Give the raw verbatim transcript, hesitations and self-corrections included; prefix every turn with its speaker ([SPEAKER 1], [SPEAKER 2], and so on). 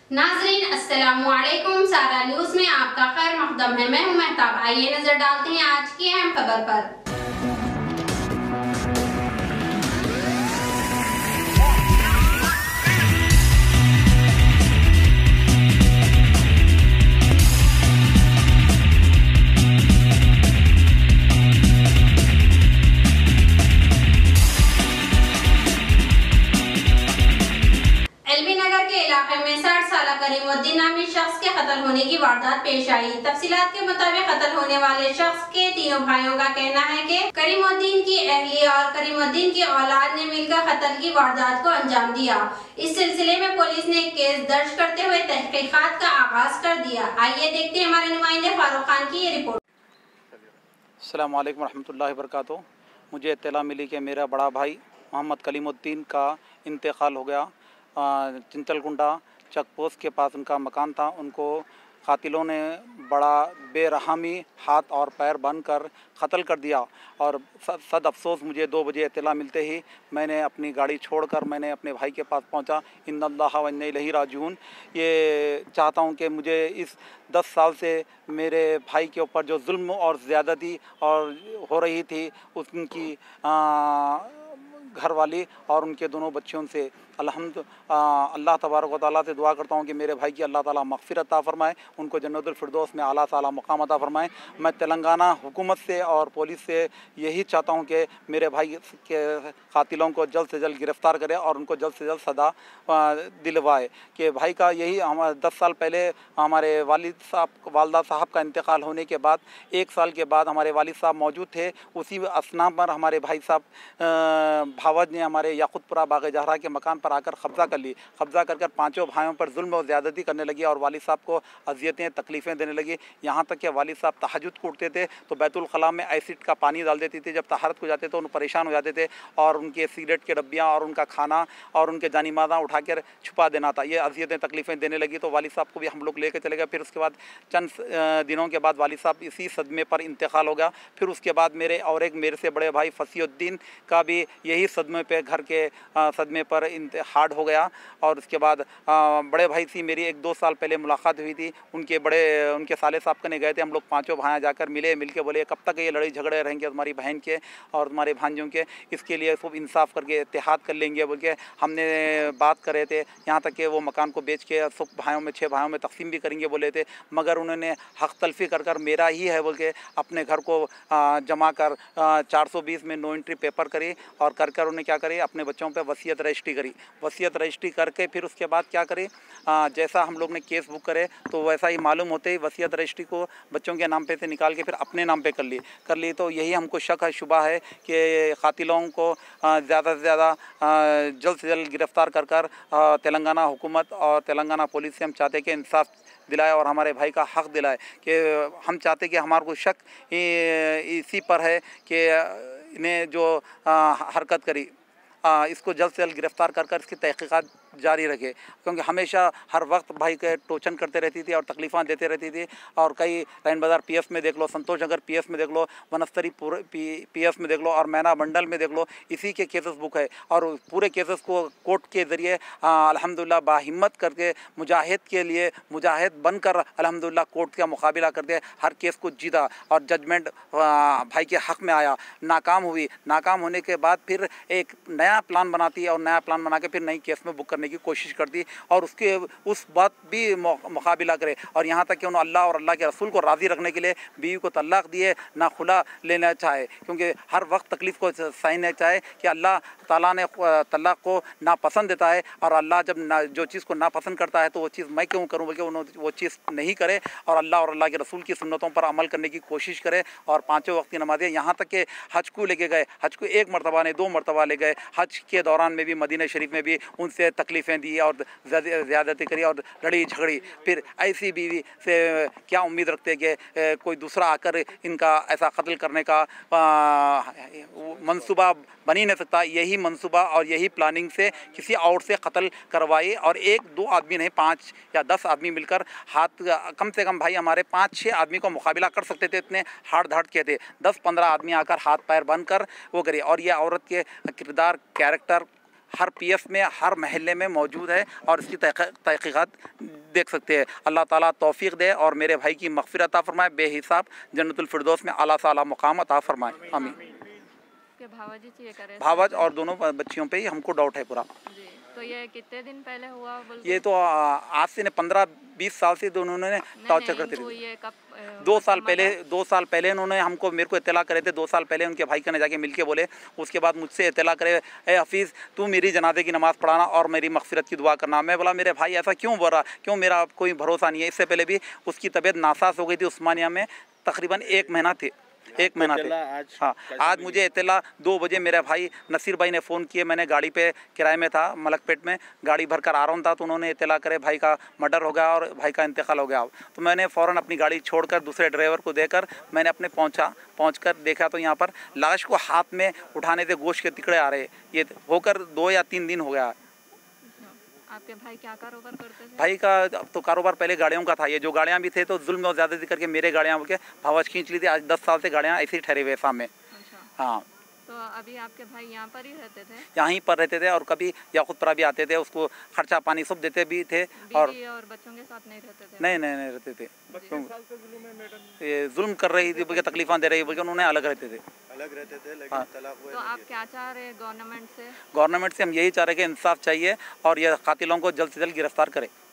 [SPEAKER 1] नाजरीन अस्सलामु अलैकुम। सारा न्यूज में आपका खैर मकदम है। मैं हूं महताब। आइए नजर डालते हैं आज की अहम खबर पर। करीमुद्दीन नामी शख्स के कत्ल होने की वारदात पेश आई। तफसीलात के मुताबिक कत्ल होने वाले शख्स के तीनों भाइयों का कहना है कि करीमुद्दीन की अहलिया और करीमुद्दीन की औलाद ने मिलकर कत्ल की वारदात को अंजाम दिया। इस सिलसिले में पुलिस ने केस दर्ज करते हुए तहकीकात का आगाज कर दिया। आइए देखते हैं हमारे नुमाइंदे फारूक खान की ये रिपोर्ट।
[SPEAKER 2] अस्सलाम वालेकुम रहमतुल्लाहि व बरकातुहू। मुझे इत्तला मिली कि मेरा बड़ा भाई मोहम्मद कलीमुद्दीन का इंतकाल हो गया। चिंतलकुंडा चेकपोस्ट के पास उनका मकान था। उनको कातिलों ने बड़ा बेरहमी हाथ और पैर बांध कर कत्ल कर दिया। और सद अफसोस मुझे दो बजे इत्तला मिलते ही मैंने अपनी गाड़ी छोड़कर मैंने अपने भाई के पास पहुंचा। इन्नल्लाह व इन्ना इलैहि राजिऊन। ये चाहता हूं कि मुझे इस दस साल से मेरे भाई के ऊपर जो जुल्म और ज़्यादती और हो रही थी उनकी घरवाली और उनके दोनों बच्चों से अल्हम्द अल्लाह तबारक व तआला से दुआ करता हूँ कि मेरे भाई की अल्लाह ताला मग़फ़िरत अता फ़रमाए, उनको जन्नतुल फ़िरदौस में आला साला मक़ाम अता फ़रमाए। मैं तेलंगाना हुकूमत से और पुलिस से यही चाहता हूँ कि मेरे भाई के कातिलों को जल्द से जल्द गिरफ़्तार करे और उनको जल्द से जल्द सज़ा दिलवाए। कि भाई का यही हमारे दस साल पहले हमारे वालिद साहब वालदा साहब का इंतकाल होने के बाद एक साल के बाद हमारे वालिद साहब मौजूद थे। उसी असना पर हमारे भाई साहब भावज ने हमारे याक़ूतपुरा बाग़ जहरा के मकान पर आकर कब्ज़ा कर ली। कब्ज़ा कर कर पाँचों भाइयों पर जुल्म और ज़्यादती करने लगी और वालिद साहब को अज़ियतें तकलीफ़ें देने लगी। यहाँ तक कि वालिद साहब तहज्जुद को उठते थे तो बैतुल ख़ला में एसिड का पानी डाल देती थी। जब तहारत को जाते तो उन परेशान हो जाते थे और उनके सिगरेट के डब्बियाँ और उनका खाना और उनके जानी मादा उठा कर छुपा देना था। ये अज़ियतें तकलीफ़ें देने लगी तो वालिद साहब को भी हम लोग लेकर चले गए। फिर उसके बाद चंद दिनों के बाद वालिद साहब इसी सदमे पर इंतकाल हो गया। फिर उसके बाद मेरे और एक मेरे से बड़े भाई फसीउद्दीन का भी यही सदमे पे घर के सदमे पर हार्ड हो गया। और उसके बाद बड़े भाई से मेरी एक दो साल पहले मुलाकात हुई थी। उनके बड़े उनके साले साहब कने गए थे। हम लोग पाँचों भाई जाकर मिले, मिल के बोले कब तक ये लड़ाई झगड़े रहेंगे तुम्हारी बहन के और तुम्हारे भांजों के, इसके लिए खूब इंसाफ करके इत्तेहाद कर लेंगे बोल के हमने बात कर रहे थे। यहाँ तक कि वो मकान को बेच के सब भाइयों में छः भाइयों में तकसीम भी करेंगे बोले थे, मगर उन्होंने हक़ तलफ़ी कर कर मेरा ही है बोल के अपने घर को जमा कर चार सौ बीस में नो एंट्री पेपर करी और कर कर उन्हें क्या करी अपने बच्चों पर वसीयत रजिस्ट्री करी। वसीयत रजिस्ट्री करके फिर उसके बाद क्या करें, जैसा हम लोग ने केस बुक करे तो वैसा ही मालूम होते ही वसीयत रजिस्ट्री को बच्चों के नाम पे से निकाल के फिर अपने नाम पे कर ली कर ली तो यही हमको शक है, शुबा है कि कातिलों को ज़्यादा से ज़्यादा जल्द से जल्द गिरफ़्तार कर कर तेलंगाना हुकूमत और तेलंगाना पुलिस से हम चाहते कि इंसाफ दिलाए और हमारे भाई का हक़ दिलाए। कि हम चाहते कि हमारे को शक इसी पर है कि इन्हें जो हरकत करी आ, इसको जल्द से जल्द गिरफ़्तार कर कर इसकी तहक़ीक़ात जारी रखे, क्योंकि हमेशा हर वक्त भाई के टोचन करते रहती थी और तकलीफ़ां देते रहती थी। और कई लाइन बाज़ार पी एस में देख लो, संतोष नगर पी एस में देख लो, वनस्तरी पी एस में देख लो और मैना मंडल में देख लो, इसी के केसेस बुक है। और पूरे केसेस को कोर्ट के ज़रिए अल्हम्दुलिल्लाह बाहिम्मत करके मुजाहिद के लिए मुजाहिद बनकर अल्हम्दुलिल्लाह कोर्ट का मुकाबला करके हर केस को जीता और जजमेंट भाई के हक़ में आया। नाकाम हुई, नाकाम होने के बाद फिर एक नया प्लान बनाती है और नया प्लान बना के फिर नई केस में बुक करने की कोशिश करती और उसके उस बात भी मुकाबला करे। और यहाँ तक कि उन्होंने अल्लाह और अल्लाह के रसूल को राज़ी रखने के लिए बीवी को तलाक दिए, ना खुला लेना चाहे, क्योंकि हर वक्त तकलीफ़ को सहना चाहे कि अल्लाह ताला ने तलाक को नापसंद देता है और अल्लाह जब ना जो चीज़ को नापसंद करता है तो वो चीज़ मैं क्यों करूँ बल्कि उन्होंने वो चीज़ नहीं करे और अल्लाह और अल्लाह के रसूल की सुन्नतों पर अमल करने की कोशिश करे और पाँचों वक्त की नमाज़ें। यहाँ तक कि हज को लेके गए, हज को एक मरतबा ने दो मरतबा ले गए। हज के दौरान में भी मदीना शरीफ में भी उनसे तकलीफ़ें दी और ज़्यादती करी और लड़ी झगड़ी। फिर ऐसी बीवी से क्या उम्मीद रखते कि कोई दूसरा आकर इनका ऐसा कत्ल करने का मंसूबा बन ही नहीं सकता। यही मंसूबा और यही प्लानिंग से किसी और से कत्ल करवाई और एक दो आदमी नहीं, पाँच या दस आदमी मिलकर हाथ कम से कम भाई हमारे पाँच छः आदमी को मुकाबला कर सकते थे, इतने हाड़ धाड़ के थे। दस पंद्रह आदमी आकर हाथ पैर बंद कर वो करी। और ये औरत के किरदार कैरेक्टर हर पी एस में, हर महल्ले में मौजूद है और इसकी तहकीक़ात देख सकते हैं। अल्लाह ताला तौफीक दे और मेरे भाई की मग़फ़िरत अता फ़रमाए, बेहिसाब जन्नतुल फ़िरदौस में आला से आला मुक़ाम अता फ़रमाए। आमीन।
[SPEAKER 3] के भावाजी चाहिए करे
[SPEAKER 2] भावज और दोनों बच्चियों पे ही हमको डाउट है पूरा।
[SPEAKER 3] जी, तो ये कितने दिन पहले हुआ बोल
[SPEAKER 2] ये तो आज से पंद्रह बीस साल से दोनों ने टॉर्चर करते थे।
[SPEAKER 3] ये कब
[SPEAKER 2] दो साल पहले दो साल पहले उन्होंने हमको मेरे को इत्तला करे थे। दो साल पहले उनके भाई ने जाके मिल के बोले, उसके बाद मुझसे इत्तला करे, ए हफीज़ तू मेरी जनाजे की नमाज़ पढ़ाना और मेरी मग़फ़िरत की दुआ करना। मैं बोला मेरे भाई ऐसा क्यों बोल रहा, क्यों, मेरा कोई भरोसा नहीं है। इससे पहले भी उसकी तबीयत नासाज हो गई थी उस्मानिया में, तकरीबन एक महीना थे एक महीना थे
[SPEAKER 4] आज
[SPEAKER 2] हाँ, आज मुझे इत्तला दो बजे मेरे भाई नसीर भाई ने फ़ोन किए। मैंने गाड़ी पे किराए में था, मलकपेट में गाड़ी भर कर आ रहा हूँ था, तो उन्होंने इत्तला करे भाई का मर्डर हो गया और भाई का इंतकाल हो गया। तो मैंने फ़ौरन अपनी गाड़ी छोड़कर दूसरे ड्राइवर को देकर मैंने अपने पहुँचा पहुँच देखा तो यहाँ पर लाश को हाथ में उठाने से गोश्त के टुकड़े आ रहे। ये होकर दो या तीन दिन हो गया।
[SPEAKER 3] आपके भाई क्या कारोबार करते थे?
[SPEAKER 2] भाई का तो कारोबार पहले गाड़ियों का था। ये जो गाड़ियाँ भी थे तो जुल्म और ज़्यादती करके मेरे गाड़ियाँ के भावज खींच ली थी। आज दस साल से गाड़ियाँ ऐसे ही ठहरे हुए सामने।
[SPEAKER 3] अच्छा।
[SPEAKER 2] हाँ,
[SPEAKER 3] तो अभी आपके भाई यहाँ पर ही रहते थे?
[SPEAKER 2] यहीं पर रहते थे और कभी याकूतपुरा भी आते थे, उसको खर्चा पानी सब देते भी थे। और
[SPEAKER 3] और बच्चों के साथ नहीं रहते थे?
[SPEAKER 2] नहीं नहीं नहीं रहते थे। ये जुल्म कर रही थी, बल्कि तकलीफां दे रही, बल्कि उन्होंने अलग रहते थे
[SPEAKER 4] अलग रहते थे लेकिन
[SPEAKER 2] हाँ।
[SPEAKER 4] तलाक हुए।
[SPEAKER 3] तो आप क्या चाह रहे हैं गवर्नमेंट से?
[SPEAKER 2] गवर्नमेंट से हम यही चाह रहे हैं कि इंसाफ चाहिए और ये कातिलों को जल्द से जल्द गिरफ्तार करे।